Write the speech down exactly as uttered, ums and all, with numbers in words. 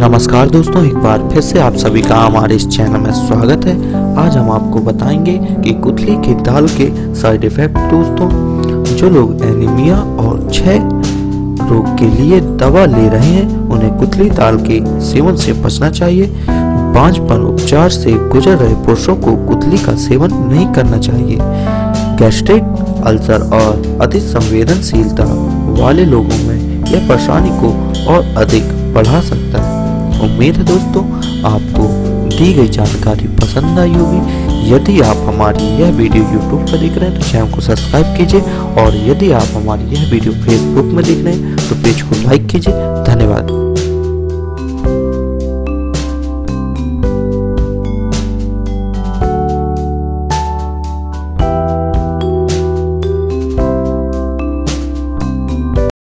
नमस्कार दोस्तों, एक बार फिर से आप सभी का हमारे इस चैनल में स्वागत है। आज हम आपको बताएंगे कि कुथली की दाल के साइड इफेक्ट। दोस्तों, जो लोग एनीमिया और क्षय रोग के लिए दवा ले रहे हैं उन्हें कुथली दाल के सेवन से बचना चाहिए। बांझपन उपचार से गुजर रहे पुरुषों को कुथली का सेवन नहीं करना चाहिए। गैस्ट्रिक, अल्सर और अधिक संवेदनशीलता वाले लोगों में यह परेशानी को और अधिक बढ़ा सकता है। उम्मीद है दोस्तों आपको दी गई जानकारी पसंद आई होगी। यदि आप हमारी यह वीडियो यूट्यूब पर देख रहे हैं तो चैनल को सब्सक्राइब कीजिए, और यदि आप हमारी यह वीडियो फेसबुक में देख रहे हैं तो पेज को लाइक कीजिए। धन्यवाद।